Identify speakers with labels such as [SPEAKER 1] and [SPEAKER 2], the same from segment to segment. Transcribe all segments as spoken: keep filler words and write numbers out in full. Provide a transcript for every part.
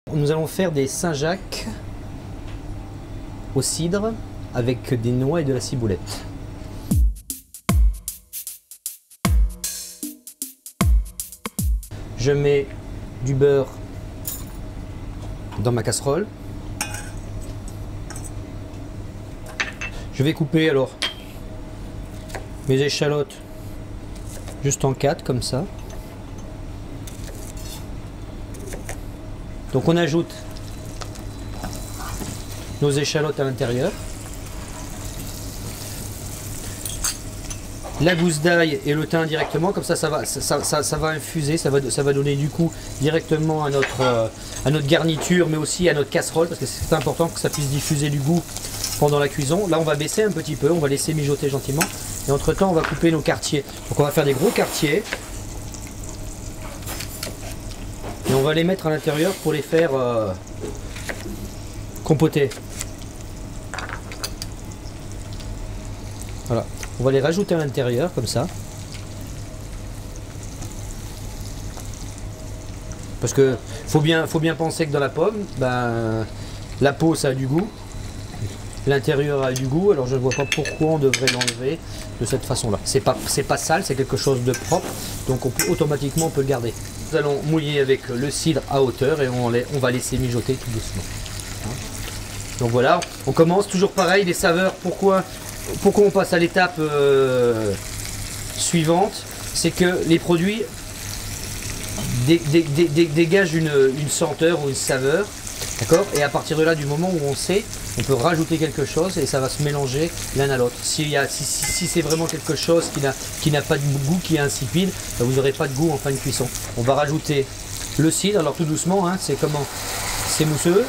[SPEAKER 1] Nous allons faire des Saint-Jacques au cidre avec des noix et de la ciboulette. Je mets du beurre dans ma casserole. Je vais couper alors mes échalotes juste en quatre comme ça. Donc on ajoute nos échalotes à l'intérieur. La gousse d'ail et le thym directement, comme ça ça va, ça, ça, ça va infuser, ça va, ça va donner du coup directement à notre, euh, à notre garniture, mais aussi à notre casserole, parce que c'est important que ça puisse diffuser du goût pendant la cuisson. Là on va baisser un petit peu, on va laisser mijoter gentiment, et entre temps on va couper nos quartiers. Donc on va faire des gros quartiers, et on va les mettre à l'intérieur pour les faire euh, compoter. Voilà. On va les rajouter à l'intérieur comme ça. Parce que faut bien, faut bien penser que dans la pomme, ben, la peau ça a du goût, l'intérieur a du goût, alors je ne vois pas pourquoi on devrait l'enlever de cette façon là. C'est pas, c'est pas sale, c'est quelque chose de propre, donc on peut, automatiquement on peut le garder. Nous allons mouiller avec le cidre à hauteur et on, les, on va laisser mijoter tout doucement. Donc voilà, on commence toujours pareil, les saveurs, pourquoi Pourquoi on passe à l'étape euh, suivante, c'est que les produits dé, dé, dé, dé, dégagent une, une senteur ou une saveur, d'accord. Et à partir de là, du moment où on sait, on peut rajouter quelque chose et ça va se mélanger l'un à l'autre. Si, si, si, si c'est vraiment quelque chose qui n'a qui n'a pas de goût, qui est insipide, ben vous n'aurez pas de goût en fin de cuisson. On va rajouter le cidre, alors tout doucement, hein, c'est comment, c'est mousseux.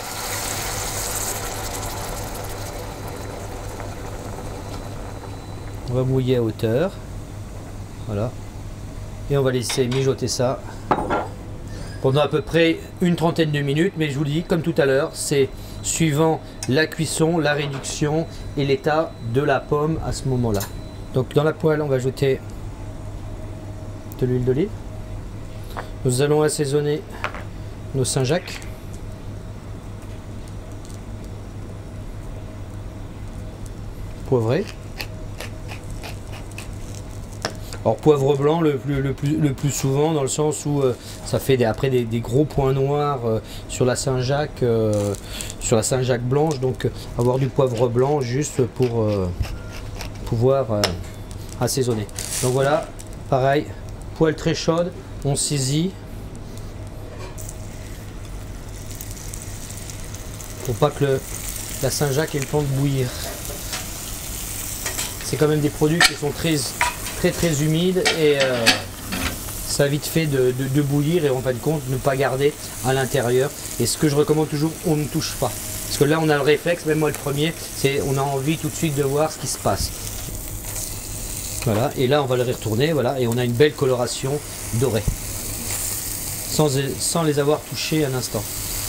[SPEAKER 1] On va mouiller à hauteur, voilà, et on va laisser mijoter ça pendant à peu près une trentaine de minutes, mais je vous le dis, comme tout à l'heure, c'est suivant la cuisson, la réduction et l'état de la pomme à ce moment-là. Donc dans la poêle, on va ajouter de l'huile d'olive. Nous allons assaisonner nos Saint-Jacques. Poivré. Alors poivre blanc le plus, le plus, le plus souvent, dans le sens où euh, ça fait des, après des, des gros points noirs euh, sur la Saint-Jacques, euh, sur la Saint-Jacques blanche, donc euh, avoir du poivre blanc juste pour euh, pouvoir euh, assaisonner. Donc voilà, pareil, poêle très chaude, on saisit pour pas que le, la Saint-Jacques ait le temps de bouillir. C'est quand même des produits qui sont très très très humide et euh, ça a vite fait de, de, de bouillir et en fin de compte ne pas garder à l'intérieur. Et ce que je recommande toujours, on ne touche pas, parce que là on a le réflexe, même moi le premier, c'est on a envie tout de suite de voir ce qui se passe. Voilà, et là on va le retourner, voilà, et on a une belle coloration dorée sans, sans les avoir touchés un instant.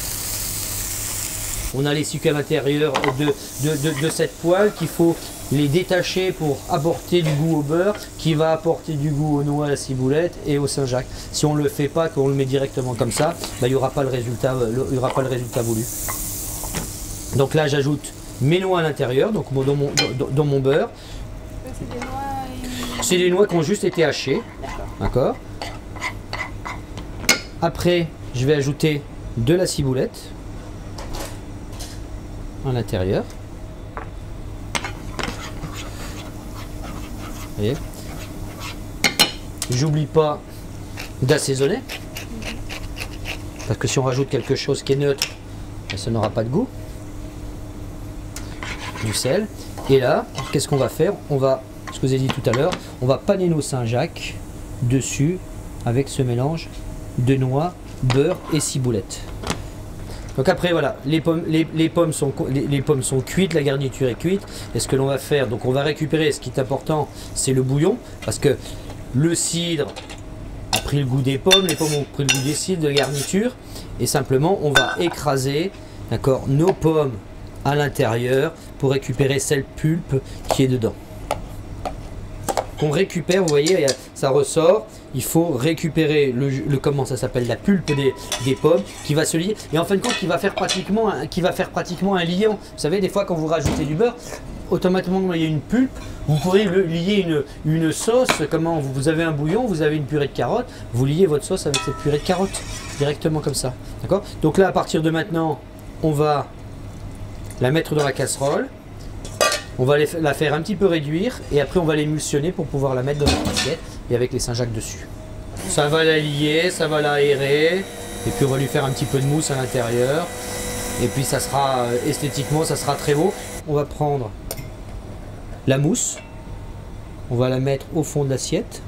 [SPEAKER 1] On a les sucres à l'intérieur de, de, de, de cette poêle qu'il faut les détacher pour apporter du goût au beurre, qui va apporter du goût aux noix, à la ciboulette et au Saint-Jacques. Si on ne le fait pas, qu'on le met directement comme ça, bah, il n'y aura pas le résultat, il y aura pas le résultat voulu. Donc là j'ajoute mes noix à l'intérieur, donc dans mon, dans, dans mon beurre.
[SPEAKER 2] C'est des noix, et...
[SPEAKER 1] C'est des noix qui ont juste été hachées. D'accord. Après je vais ajouter de la ciboulette à l'intérieur. Voyez, j'oublie pas d'assaisonner, parce que si on rajoute quelque chose qui est neutre, ça n'aura pas de goût. Du sel. Et là, qu'est-ce qu'on va faire? On va, ce que je vous ai dit tout à l'heure, on va paner nos Saint-Jacques dessus avec ce mélange de noix, beurre et ciboulette. Donc après voilà, les pommes, les, les, pommes sont, les, les pommes sont cuites, la garniture est cuite. Et ce que l'on va faire, donc on va récupérer, ce qui est important, c'est le bouillon. Parce que le cidre a pris le goût des pommes, les pommes ont pris le goût des cidres, de la garniture. Et simplement, on va écraser, d'accord, nos pommes à l'intérieur pour récupérer cette pulpe qui est dedans. qu'on récupère, vous voyez, ça ressort. Il faut récupérer le, le comment ça s'appelle, la pulpe des, des pommes qui va se lier. Et en fin de compte, qui va faire pratiquement, un, qui va faire pratiquement un liant. Vous savez, des fois, quand vous rajoutez du beurre, automatiquement, il y a une pulpe. Vous pourrez le, lier une, une sauce. Comment vous avez un bouillon, vous avez une purée de carottes. Vous liez votre sauce avec cette purée de carottes directement comme ça. D'accord? Donc là, à partir de maintenant, on va la mettre dans la casserole. On va les, la faire un petit peu réduire et après on va l'émulsionner pour pouvoir la mettre dans notre assiette et avec les Saint-Jacques dessus. Ça va la lier, ça va la aérer et puis on va lui faire un petit peu de mousse à l'intérieur et puis ça sera esthétiquement ça sera très beau. On va prendre la mousse, on va la mettre au fond de l'assiette.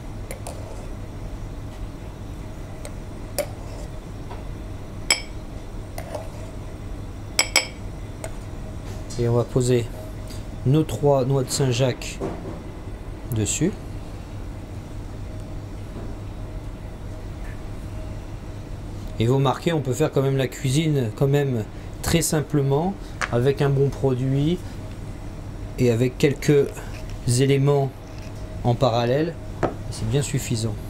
[SPEAKER 1] Et on va poser nos trois noix de Saint-Jacques dessus. Et vous remarquez, on peut faire quand même la cuisine quand même très simplement avec un bon produit et avec quelques éléments en parallèle. C'est bien suffisant.